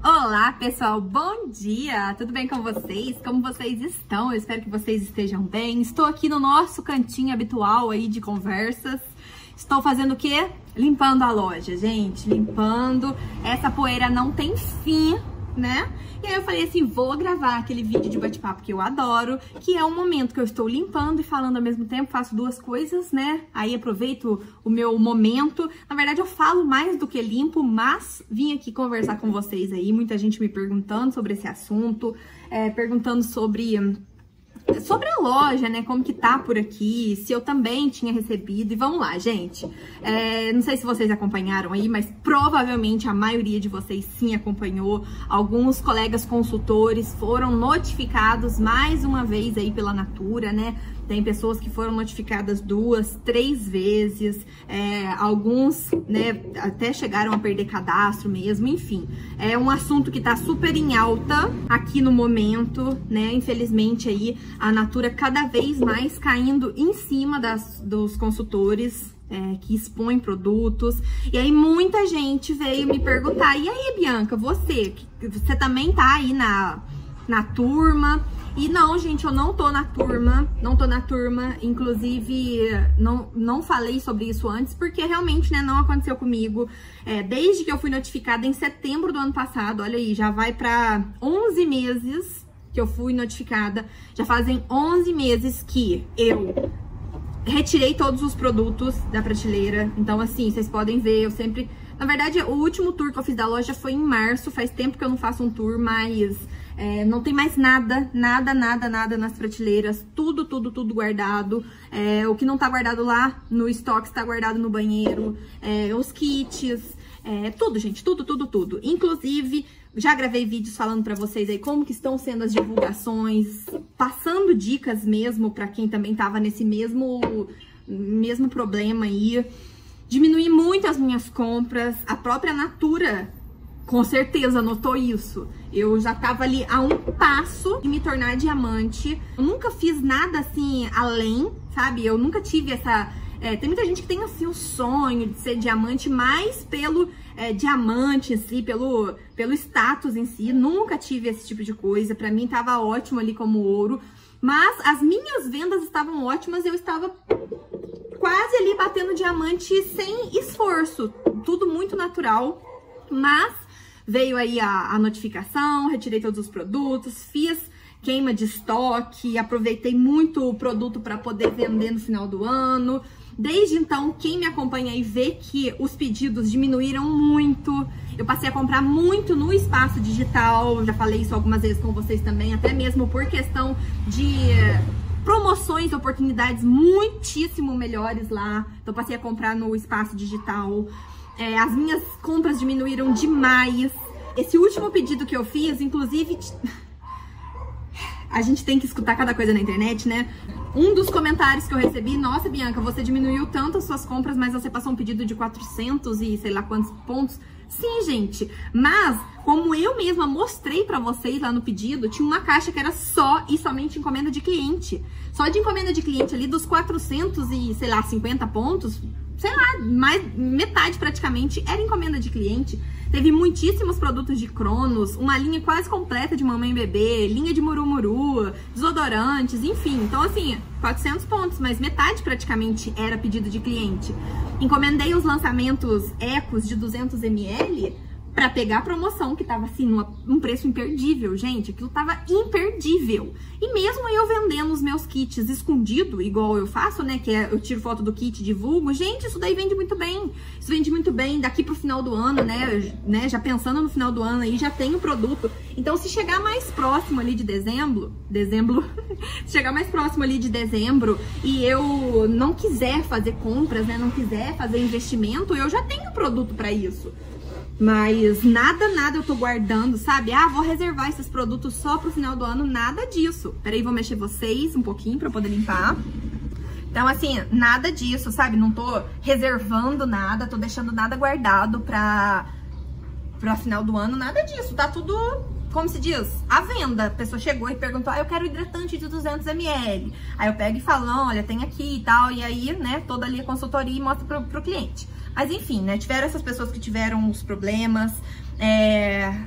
Olá, pessoal, bom dia! Tudo bem com vocês? Como vocês estão? Eu espero que vocês estejam bem. Estou aqui no nosso cantinho habitual aí de conversas. Estou fazendo o quê? Limpando a loja, gente, limpando. Essa poeira não tem fim, né? E aí eu falei assim, vou gravar aquele vídeo de bate-papo que eu adoro, que é um momento que eu estou limpando e falando ao mesmo tempo, faço duas coisas, né? Aí aproveito o meu momento. Na verdade, eu falo mais do que limpo, mas vim aqui conversar com vocês aí, muita gente me perguntando sobre esse assunto, perguntando sobre a loja, né, como que tá por aqui, se eu também tinha recebido, e vamos lá, gente. Não sei se vocês acompanharam aí, mas provavelmente a maioria de vocês sim acompanhou. Alguns colegas consultores foram notificados mais uma vez aí pela Natura, né? Tem pessoas que foram notificadas 2, 3 vezes, alguns, né, até chegaram a perder cadastro mesmo, enfim. É um assunto que tá super em alta aqui no momento, né, infelizmente aí a Natura cada vez mais caindo em cima dos consultores, que expõem produtos. E aí muita gente veio me perguntar, e aí, Bianca, você também tá aí na turma? E não, gente, eu não tô na turma, inclusive não falei sobre isso antes, porque realmente, né, não aconteceu comigo. Desde que eu fui notificada em setembro do ano passado, olha aí, já vai pra 11 meses que eu fui notificada, já fazem 11 meses que eu retirei todos os produtos da prateleira. Então, assim, vocês podem ver, eu sempre... Na verdade, o último tour que eu fiz da loja foi em março, faz tempo que eu não faço um tour, mas não tem mais nada nas prateleiras, tudo guardado. O que não tá guardado lá no estoque está guardado no banheiro, os kits, tudo, gente, tudo. Inclusive, já gravei vídeos falando pra vocês aí como que estão sendo as divulgações, passando dicas mesmo pra quem também tava nesse mesmo problema aí. Diminui muito as minhas compras, a própria Natura com certeza notou isso. Eu já tava ali a um passo de me tornar diamante. Eu nunca fiz nada assim além, sabe? Eu nunca tive essa... tem muita gente que tem assim o sonho de ser diamante, mais pelo diamante em si, pelo status em si. Nunca tive esse tipo de coisa. Pra mim tava ótimo ali como ouro. Mas as minhas vendas estavam ótimas e eu estava quase ali batendo diamante sem esforço. Tudo muito natural. Mas veio aí a notificação, retirei todos os produtos, fiz queima de estoque, aproveitei muito o produto para poder vender no final do ano. Desde então, quem me acompanha aí vê que os pedidos diminuíram muito. Eu passei a comprar muito no espaço digital, já falei isso algumas vezes com vocês também, até mesmo por questão de promoções, oportunidades muitíssimo melhores lá. Então, passei a comprar no espaço digital. As minhas compras diminuíram demais. Esse último pedido que eu fiz, inclusive... A gente tem que escutar cada coisa na internet, né? Um dos comentários que eu recebi, nossa, Bianca, você diminuiu tanto as suas compras, mas você passou um pedido de 400 e sei lá quantos pontos. Sim, gente, mas como eu mesma mostrei pra vocês lá no pedido, tinha uma caixa que era só e somente encomenda de cliente. Só de encomenda de cliente ali, dos 400 e, sei lá, 50 pontos, sei lá, mais metade praticamente era encomenda de cliente. Teve muitíssimos produtos de Cronos, uma linha quase completa de mamãe e bebê, linha de murumuru, desodorantes, enfim. Então, assim, 400 pontos, mas metade praticamente era pedido de cliente. Encomendei os lançamentos Ecos de 200 ml pra pegar a promoção, que tava assim, um preço imperdível, gente. Aquilo tava imperdível. E mesmo eu vendendo os meus kits escondido, igual eu faço, né, que eu tiro foto do kit e divulgo, gente, isso daí vende muito bem. Isso vende muito bem daqui pro final do ano, né, já pensando no final do ano aí, já tem o produto. Então, se chegar mais próximo ali de dezembro, se chegar mais próximo ali de dezembro e eu não quiser fazer compras, né, não quiser fazer investimento, eu já tenho produto pra isso. Mas nada eu tô guardando, sabe? Vou reservar esses produtos só pro final do ano, nada disso. Peraí, vou mexer vocês um pouquinho pra poder limpar. Então, assim, nada disso, sabe? Não tô reservando nada, tô deixando nada guardado pra final do ano, nada disso. Tá tudo, como se diz, à venda. A pessoa chegou e perguntou, eu quero hidratante de 200 ml. Aí eu pego e falo, não, olha, tem aqui e tal. E aí, né, toda ali a consultoria e mostra pro cliente. Mas enfim, né, tiveram essas pessoas que tiveram os problemas.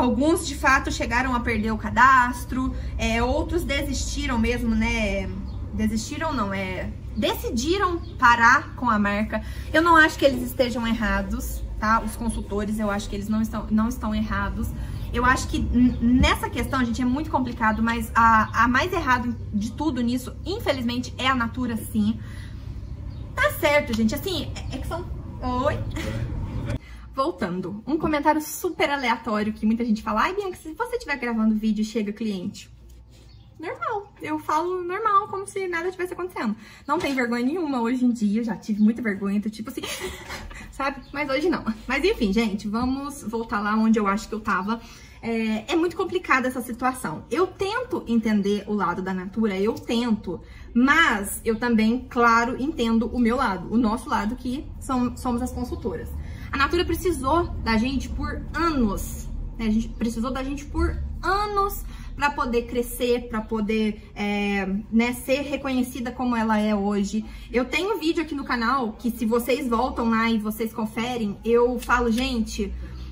Alguns, de fato, chegaram a perder o cadastro, outros desistiram mesmo, né? Desistiram não, decidiram parar com a marca. Eu não acho que eles estejam errados, tá? Os consultores, eu acho que eles não estão errados. Eu acho que nessa questão, gente, é muito complicado, mas a mais errado de tudo nisso, infelizmente, é a Natura, sim. Tá certo, gente, assim, é que são... Oi? Voltando, um comentário super aleatório que muita gente fala: ai, Bianca, se você estiver gravando vídeo e chega cliente... Normal, eu falo normal, como se nada tivesse acontecendo. Não tem vergonha nenhuma hoje em dia, já tive muita vergonha, tipo assim, sabe? Mas hoje não. Mas enfim, gente, vamos voltar lá onde eu acho que eu tava. É muito complicada essa situação. Eu tento entender o lado da Natura, eu tento, mas eu também, claro, entendo o meu lado, o nosso lado, que somos as consultoras. A Natura precisou da gente por anos, né? A gente precisou da gente por anos para poder crescer, para poder né, ser reconhecida como ela é hoje. Eu tenho um vídeo aqui no canal que, se vocês voltam lá e vocês conferem, eu falo, gente,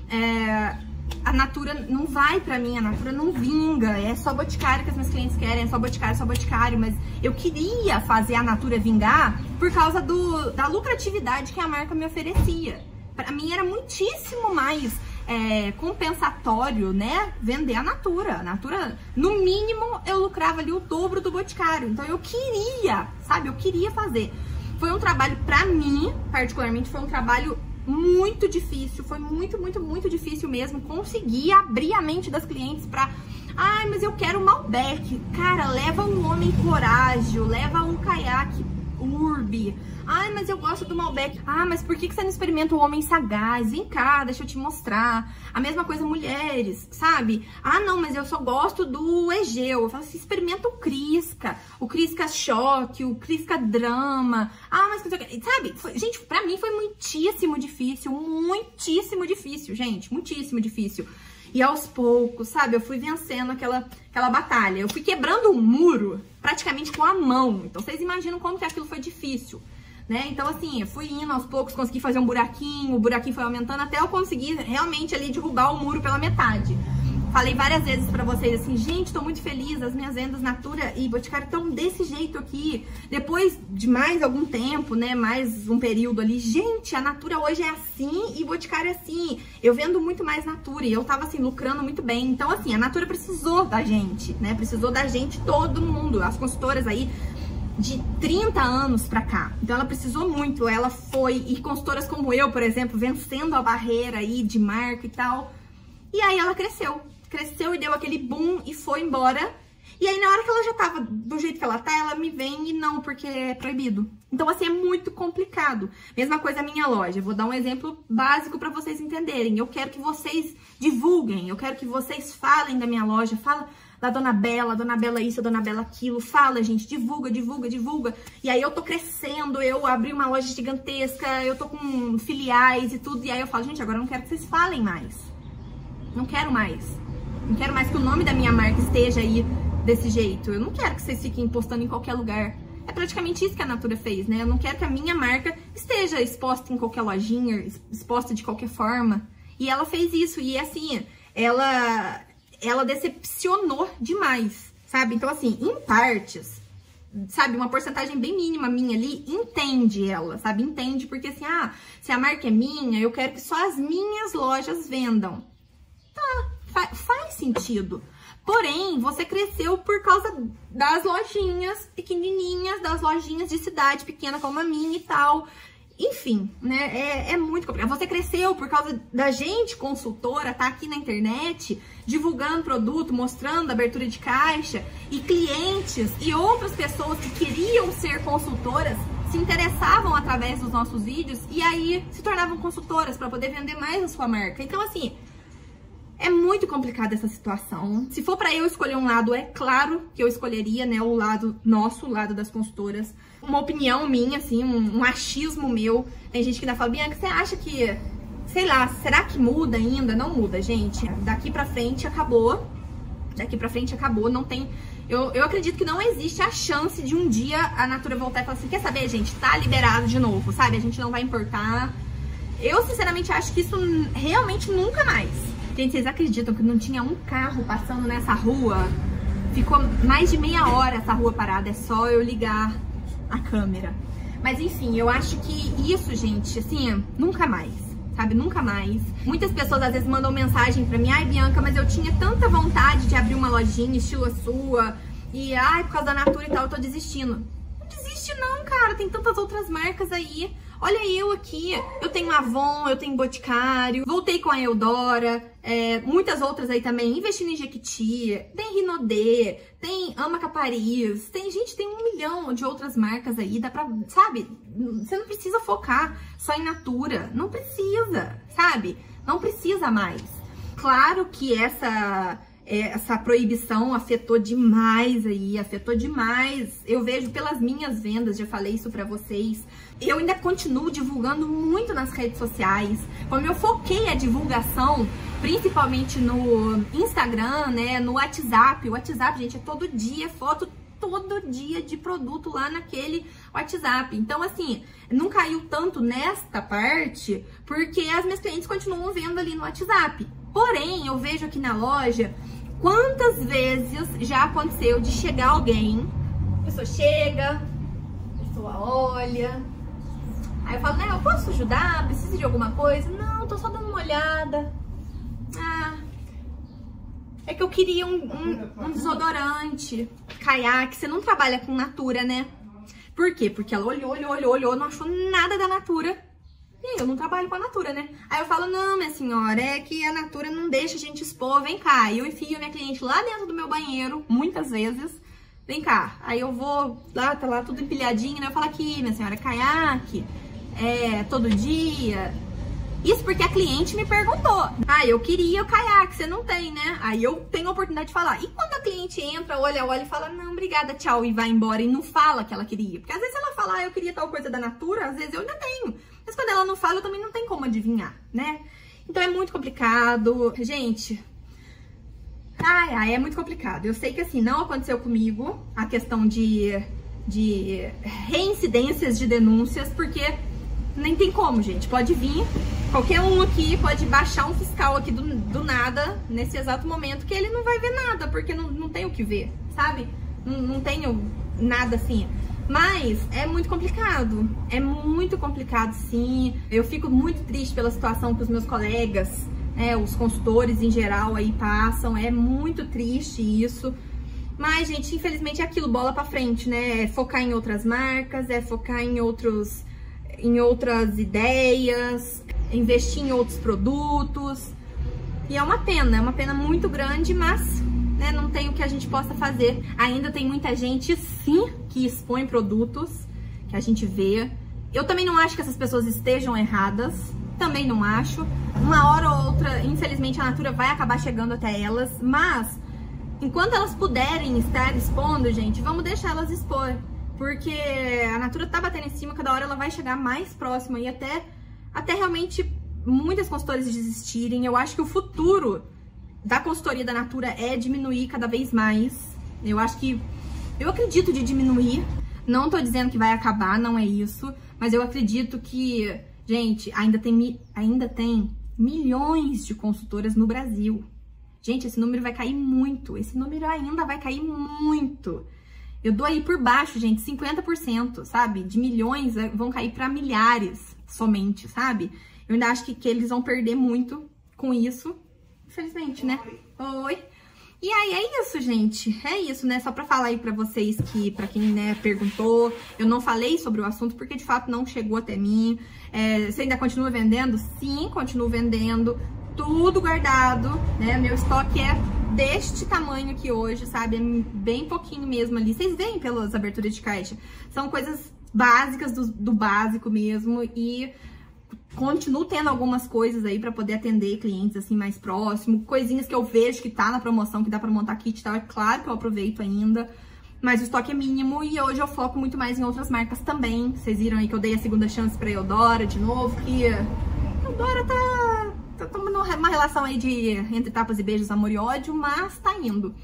a Natura não vai pra mim, a Natura não vinga, é só Boticário que as meus clientes querem, é só Boticário, mas eu queria fazer a Natura vingar por causa da lucratividade que a marca me oferecia. Pra mim era muitíssimo mais compensatório, né, vender a Natura. A Natura, no mínimo, eu lucrava ali o dobro do Boticário. Então eu queria, sabe, eu queria fazer. Foi um trabalho, pra mim, particularmente, foi um trabalho muito difícil. Foi muito, muito, muito difícil mesmo conseguir abrir a mente das clientes pra... ai, mas eu quero Malbec. Cara, leva um Homem Coraggio, leva um caiaque Urbi. Ai, mas eu gosto do Malbec. Ah, mas por que você não experimenta o Homem Sagaz? Vem cá, deixa eu te mostrar. A mesma coisa mulheres, sabe? Ah, não, mas eu só gosto do Egeu. Eu falo assim, experimenta o Crisca Choque, o Crisca Drama. Ah, mas sabe? Gente, pra mim foi muitíssimo difícil, gente, muitíssimo difícil. E aos poucos, sabe, eu fui vencendo aquela batalha. Eu fui quebrando um muro praticamente com a mão. Então vocês imaginam como que aquilo foi difícil, né? Então assim, eu fui indo aos poucos, consegui fazer um buraquinho, o buraquinho foi aumentando até eu conseguir realmente ali derrubar o muro pela metade. Falei várias vezes pra vocês assim, gente, tô muito feliz, as minhas vendas Natura e Boticário estão desse jeito aqui. Depois de mais algum tempo, né, mais um período ali, gente, a Natura hoje é assim e Boticário é assim. Eu vendo muito mais Natura e eu tava assim, lucrando muito bem. Então assim, a Natura precisou da gente, né, precisou da gente, todo mundo, as consultoras aí de 30 anos pra cá. Então ela precisou muito, ela foi, e consultoras como eu, por exemplo, vencendo a barreira aí de marca e tal. E aí ela cresceu e deu aquele boom e foi embora. E aí, na hora que ela já tava do jeito que ela tá, ela me vem e não, porque é proibido. Então, assim, é muito complicado. Mesma coisa a minha loja. Vou dar um exemplo básico pra vocês entenderem. Eu quero que vocês divulguem, eu quero que vocês falem da minha loja. Fala da Dona Bela isso, Dona Bela aquilo. Fala, gente, divulga. E aí eu tô crescendo, eu abri uma loja gigantesca, eu tô com filiais e tudo. E aí eu falo, gente, agora eu não quero que vocês falem mais. Não quero mais que o nome da minha marca esteja aí desse jeito. Eu não quero que vocês fiquem postando em qualquer lugar. É praticamente isso que a Natura fez, né? Eu não quero que a minha marca esteja exposta em qualquer lojinha, exposta de qualquer forma. E ela fez isso. E assim, ela decepcionou demais, sabe? Então assim, em partes, sabe, uma porcentagem bem mínima minha ali, entende ela, sabe? Entende porque assim, se a marca é minha, eu quero que só as minhas lojas vendam. Tá, faz sentido. Porém, você cresceu por causa das lojinhas pequenininhas, das lojinhas de cidade pequena como a minha e tal. Enfim, né, é muito complicado. Você cresceu por causa da gente, consultora, tá aqui na internet, divulgando produto, mostrando abertura de caixa, e clientes e outras pessoas que queriam ser consultoras se interessavam através dos nossos vídeos e aí se tornavam consultoras para poder vender mais a sua marca. Então, assim, é muito complicada essa situação. Se for pra eu escolher um lado, é claro que eu escolheria, né, o lado nosso, o lado das consultoras. Uma opinião minha, assim, um achismo meu. Tem gente que ainda fala, Bianca, você acha que, sei lá, será que muda ainda? Não muda, gente. Daqui pra frente acabou. Não tem... Eu acredito que não existe a chance de um dia a Natura voltar e falar assim, quer saber, gente, tá liberado de novo, sabe? A gente não vai importar. Eu, sinceramente, acho que isso realmente nunca mais Gente, vocês acreditam que não tinha um carro passando nessa rua? Ficou mais de meia hora essa rua parada, é só eu ligar a câmera. Mas enfim, eu acho que isso, gente, assim, nunca mais, sabe? Nunca mais. Muitas pessoas às vezes mandam mensagem pra mim: ai, Bianca, mas eu tinha tanta vontade de abrir uma lojinha estilo a sua, e ai, por causa da Natura e tal, eu tô desistindo. Não desiste não, cara, tem tantas outras marcas aí. Olha eu aqui, eu tenho Avon, eu tenho Boticário, voltei com a Eudora, muitas outras aí também, investindo em Jequiti, tem Rinodê, tem Amaca Paris, tem 1 milhão de outras marcas aí, dá pra, sabe, você não precisa focar só em Natura, não precisa, sabe, não precisa mais. Claro que essa proibição afetou demais aí, afetou demais. Eu vejo pelas minhas vendas, já falei isso pra vocês. Eu ainda continuo divulgando muito nas redes sociais. Como eu foquei a divulgação, principalmente no Instagram, né, no WhatsApp. O WhatsApp, gente, é todo dia foto, todo dia de produto lá naquele WhatsApp. Então, assim, não caiu tanto nesta parte, porque as minhas clientes continuam vendo ali no WhatsApp. Porém, eu vejo aqui na loja, quantas vezes já aconteceu de chegar alguém, a pessoa chega, a pessoa olha, aí eu falo, né, eu posso ajudar? Precisa de alguma coisa? Não, tô só dando uma olhada. Ah, é que eu queria um desodorante, caiaque. Você não trabalha com Natura, né? Por quê? Porque ela olhou, não achou nada da Natura. E eu não trabalho com a Natura, né? Aí eu falo, não, minha senhora, é que a Natura não deixa a gente expor, vem cá. E eu enfio a minha cliente lá dentro do meu banheiro, muitas vezes. Vem cá. Aí eu vou, lá, tá lá tudo empilhadinho, né? Eu falo aqui, minha senhora, caiaque, todo dia. Isso porque a cliente me perguntou. Ah, eu queria o caiaque, você não tem, né? Aí eu tenho a oportunidade de falar. E quando a cliente entra, olha e fala, não, obrigada, tchau, e vai embora e não fala que ela queria. Porque às vezes ela fala, ah, eu queria tal coisa da Natura, às vezes eu ainda tenho. Mas quando ela não fala, eu também não tenho como adivinhar, né? Então é muito complicado. Gente, é muito complicado. Eu sei que assim, não aconteceu comigo a questão de reincidências de denúncias, porque nem tem como, gente. Pode vir qualquer um aqui, pode baixar um fiscal aqui do nada, nesse exato momento, que ele não vai ver nada, porque não tem o que ver, sabe? Não tenho nada assim. Mas é muito complicado, sim. Eu fico muito triste pela situação que os meus colegas, os consultores em geral aí passam. É muito triste isso. Mas, gente, infelizmente é aquilo, bola pra frente, né? É focar em outras marcas, é focar em outras ideias, investir em outros produtos. E é uma pena muito grande, mas né, não tem o que a gente possa fazer. Ainda tem muita gente, sim, que expõe produtos, que a gente vê. Eu também não acho que essas pessoas estejam erradas, também não acho. Uma hora ou outra, infelizmente, a Natura vai acabar chegando até elas, mas enquanto elas puderem estar expondo, gente, vamos deixar elas expor. Porque a Natura tá batendo em cima, cada hora ela vai chegar mais próxima e até realmente muitas consultoras desistirem. Eu acho que o futuro da consultoria da Natura é diminuir cada vez mais. Eu acredito de diminuir. Não tô dizendo que vai acabar, não é isso. Mas eu acredito que, gente, ainda tem milhões de consultoras no Brasil. Gente, esse número vai cair muito. Esse número ainda vai cair muito. Eu dou aí por baixo, gente, 50%, sabe? De milhões vão cair para milhares somente, sabe? Eu ainda acho que eles vão perder muito com isso. Infelizmente, né? Oi. E aí, é isso, gente. É isso, né? Só pra falar aí pra vocês que, pra quem, né, perguntou, eu não falei sobre o assunto porque, de fato, não chegou até mim. Você ainda continua vendendo? Sim, continuo vendendo. Tudo guardado, né? Meu estoque é deste tamanho aqui hoje, sabe? É bem pouquinho mesmo ali. Vocês veem pelas aberturas de caixa. São coisas básicas do básico mesmo. E continuo tendo algumas coisas aí pra poder atender clientes assim mais próximo. Coisinhas que eu vejo que tá na promoção, que dá pra montar kit e tal. É claro que eu aproveito ainda. Mas o estoque é mínimo e hoje eu foco muito mais em outras marcas também. Vocês viram aí que eu dei a segunda chance pra Eudora de novo, que a Eudora tá numa relação aí entre tapas e beijos, amor e ódio, mas tá indo.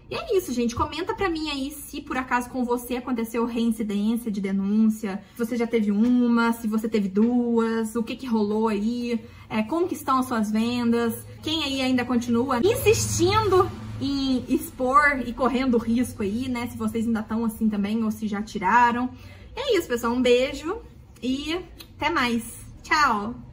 E é isso, gente. Comenta pra mim aí se por acaso com você aconteceu reincidência de denúncia, se você já teve uma, se você teve duas, o que que rolou aí, como que estão as suas vendas, quem aí ainda continua insistindo em expor e correndo risco aí, né? Se vocês ainda estão assim também ou se já tiraram. É isso, pessoal. Um beijo e até mais. Tchau!